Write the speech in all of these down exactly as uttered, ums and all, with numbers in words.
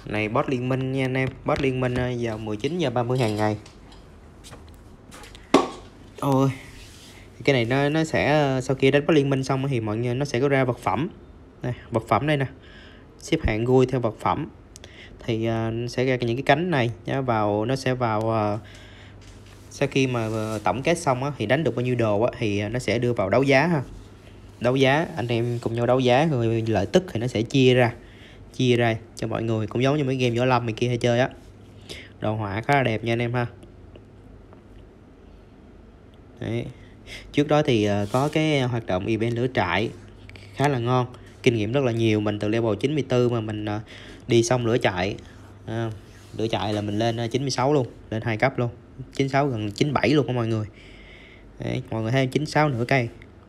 Này bot liên minh nha anh em, bot liên minh vào mười chín giờ ba mươi hàng ngày. Ôi, cái này nó nó sẽ sau khi đánh bot liên minh xong thì mọi người nó sẽ có ra vật phẩm. Đây, vật phẩm đây nè. Xếp hạng vui theo vật phẩm. Thì uh, sẽ ra những cái cánh này nhá, vào nó sẽ vào uh, sau khi mà uh, tổng kết xong á, thì đánh được bao nhiêu đồ á, thì nó sẽ đưa vào đấu giá ha. Đấu giá, anh em cùng nhau đấu giá rồi lợi tức thì nó sẽ chia ra chia ra cho mọi người, cũng giống như mấy game võ lâm này kia hay chơi á. Đồ họa khá là đẹp nha anh em ha. Đấy. Trước đó thì uh, có cái hoạt động event lửa trại khá là ngon, kinh nghiệm rất là nhiều. Mình từ level chín mươi tư mà mình uh, đi xong lửa trại, uh, lửa trại là mình lên uh, chín mươi sáu luôn, lên hai cấp luôn, chín mươi sáu gần chín mươi bảy luôn đó mọi người. Đấy, mọi người thấy chín mươi sáu nửa cây.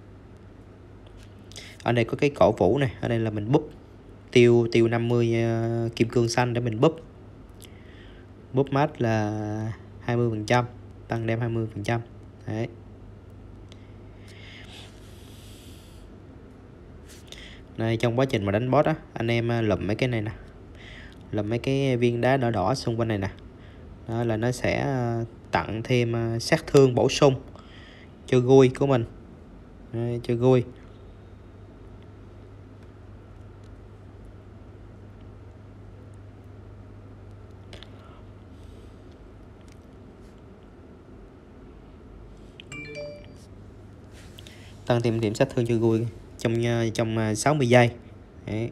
Ở đây có cái cổ vũ này, ở đây là mình búp tiêu tiêu năm mươi uh, kim cương xanh để mình búp búp mát là hai mươi phần trăm, tăng đem hai mươi phần trăm. Đấy. Này, trong quá trình mà đánh boss á, anh em lụm mấy cái này nè, lụm mấy cái viên đá đỏ đỏ xung quanh này nè, đó là nó sẽ tặng thêm sát thương bổ sung cho vui của mình. Đấy, cho vui. Tăng thêm điểm sát thương cho vui trong trong sáu mươi giây. Đấy.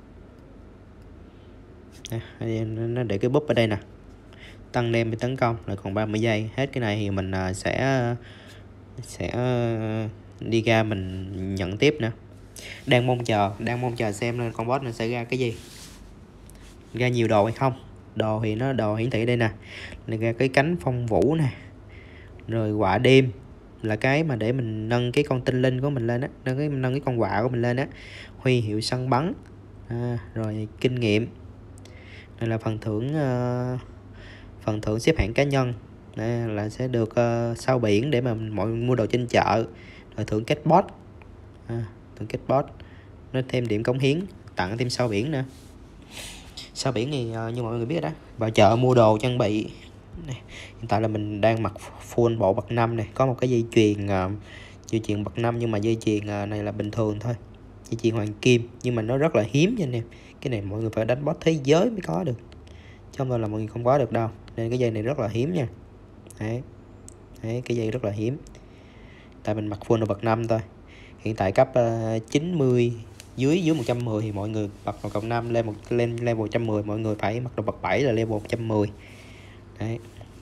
Nó để cái búp ở đây nè, tăng đem bị tấn công là còn ba mươi giây. Hết cái này thì mình sẽ sẽ đi ra mình nhận tiếp nữa. Đang mong chờ đang mong chờ xem con boss này sẽ ra cái gì, ra nhiều đồ hay không. Đồ thì nó đồ hiển thị đây nè, này ra cái cánh phong vũ nè, rồi quả đêm là cái mà để mình nâng cái con tinh linh của mình lên á, nâng cái nâng cái con quạ của mình lên á. Huy hiệu săn bắn, à, rồi kinh nghiệm. Đây là phần thưởng uh, phần thưởng xếp hạng cá nhân. Đây là sẽ được uh, sao biển để mà mọi mua đồ trên chợ. Rồi thưởng kết boss, à, thưởng kết boss nó thêm điểm cống hiến, tặng thêm sao biển nữa. Sao biển thì uh, như mọi người biết đó, vào chợ mua đồ trang bị này. Hiện tại là mình đang mặc full bộ bậc năm này, có một cái dây chuyền uh, dây chuyền bậc năm, nhưng mà dây chuyền uh, này là bình thường thôi, dây chuyền hoàng kim, nhưng mà nó rất là hiếm nha anh em. Cái này mọi người phải đánh boss thế giới mới có được, chứ không là mọi người không có được đâu. Nên cái dây này rất là hiếm nha. Đấy. Đấy, cái dây rất là hiếm. Tại mình mặc full bậc năm thôi. Hiện tại cấp uh, chín mươi, dưới dưới một trăm mười thì mọi người bật vào cộng năm lên một lên level một trăm mười, mọi người phải mặc đồ bậc bảy là level một trăm mười. Đấy.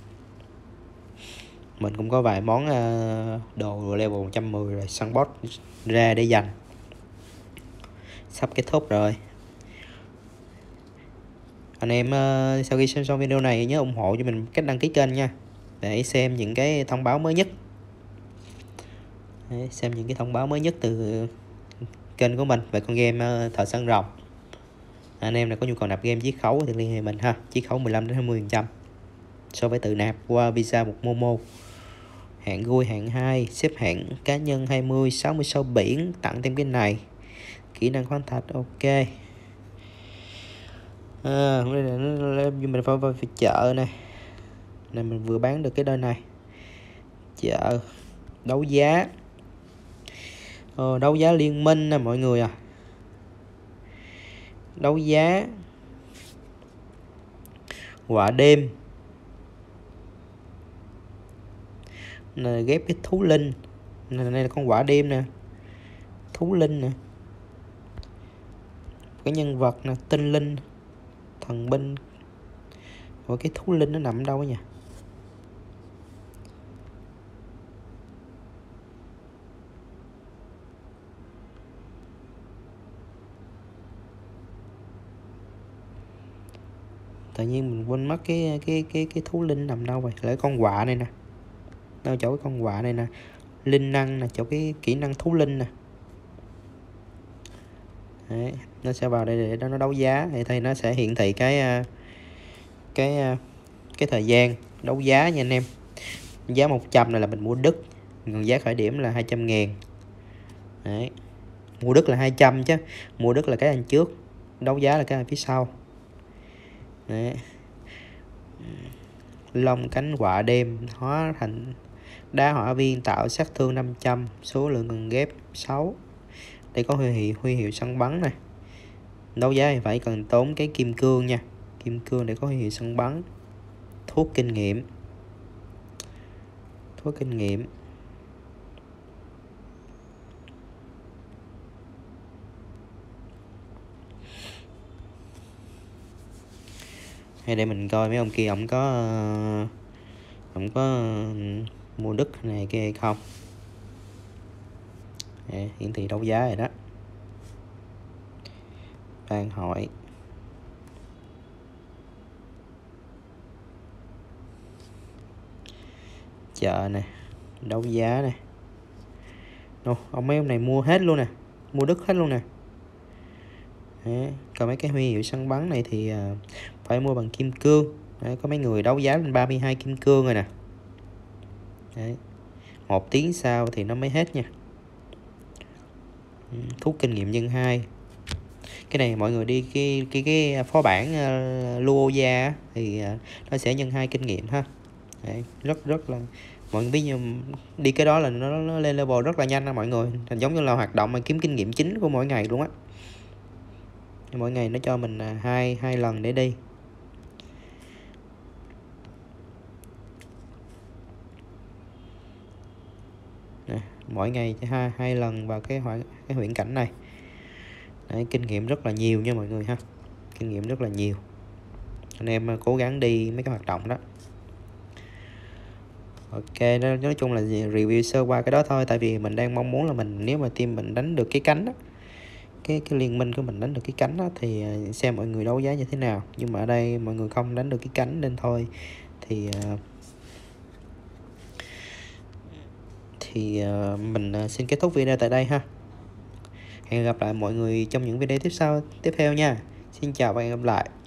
Mình cũng có vài món uh, đồ level một trăm mười rồi, săn boss ra để dành. Sắp kết thúc rồi. Anh em uh, sau khi xem xong video này nhớ ủng hộ cho mình cách đăng ký kênh nha, để xem những cái thông báo mới nhất. Đấy, xem những cái thông báo mới nhất từ kênh của mình về con game uh, Thợ Săn Rồng. Anh em nào có nhu cầu nạp game chiết khấu thì liên hệ mình ha, chiết khấu mười lăm đến hai mươi phần trăm so với tự nạp qua visa một Momo. Hạng vui hạng hai, xếp hạng cá nhân hai mươi, sáu mươi sao biển, tặng thêm cái này, kỹ năng khoáng thạch. Ok. À, mình phải vào chợ này này, mình vừa bán được cái đơn này. Chợ đấu giá, ờ, đấu giá liên minh nè mọi người à. Đấu giá quả đêm này, ghép cái thú linh này, này là con quả đêm nè, thú linh nè, cái nhân vật nè, tinh linh, thần binh. Rồi cái thú linh nó nằm ở đâu nhỉ? Tự nhiên mình quên mất cái cái cái cái thú linh nằm đâu rồi. Lại con quạ này nè, đâu chỗ cái con quạ này nè, linh năng nè, chỗ cái kỹ năng thú linh nè. Đấy, nó sẽ vào đây để đó nó đấu giá thì thầy nó sẽ hiển thị cái cái cái thời gian đấu giá nha anh em. Giá một trăm này là mình mua đất, còn giá khởi điểm là hai trăm ngàn. Đấy. Mua đất là hai trăm chứ, mua đất là cái anh trước, đấu giá là cái anh phía sau. Đấy. Lông cánh quạ đêm hóa thành đá hỏa viên tạo sát thương năm trăm, số lượng cần ghép sáu. Đây có huy hiệu, huy hiệu săn bắn này. Đấu giá thì phải cần tốn cái kim cương nha. Kim cương để có huy hiệu săn bắn. Thuốc kinh nghiệm. Thuốc kinh nghiệm. Hay để mình coi mấy ông kia ông có ông có mua đất này kia hay không. Đây, hiển thị đấu giá rồi đó. Ban hỏi. Chợ nè, đấu giá nè. Đâu, ông mấy ông này mua hết luôn nè, mua đất hết luôn nè. Đấy, còn mấy cái huy hiệu săn bắn này thì uh, phải mua bằng kim cương. Đấy, có mấy người đấu giá lên ba mươi hai kim cương rồi nè. Đấy, một tiếng sau thì nó mới hết nha. Thuốc kinh nghiệm nhân hai. Cái này mọi người đi cái cái cái phó bản uh, Luoya thì uh, nó sẽ nhân hai kinh nghiệm ha. Đấy, rất rất là mọi người biết như đi cái đó là nó, nó lên level rất là nhanh đó mọi người, thành giống như là hoạt động mà kiếm kinh nghiệm chính của mỗi ngày luôn á. Mỗi ngày nó cho mình hai hai lần để đi. Nè, mỗi ngày hai hai lần vào cái cái huyễn cảnh này. Đấy, kinh nghiệm rất là nhiều nha mọi người ha, kinh nghiệm rất là nhiều. Anh em cố gắng đi mấy cái hoạt động đó. Ok, nói chung là review sơ qua cái đó thôi, tại vì mình đang mong muốn là mình nếu mà team mình đánh được cái cánh đó, cái cái liên minh của mình đánh được cái cánh đó thì xem mọi người đấu giá như thế nào. Nhưng mà ở đây mọi người không đánh được cái cánh nên thôi thì thì mình xin kết thúc video tại đây ha. Hẹn gặp lại mọi người trong những video tiếp sau tiếp theo nha. Xin chào và hẹn gặp lại.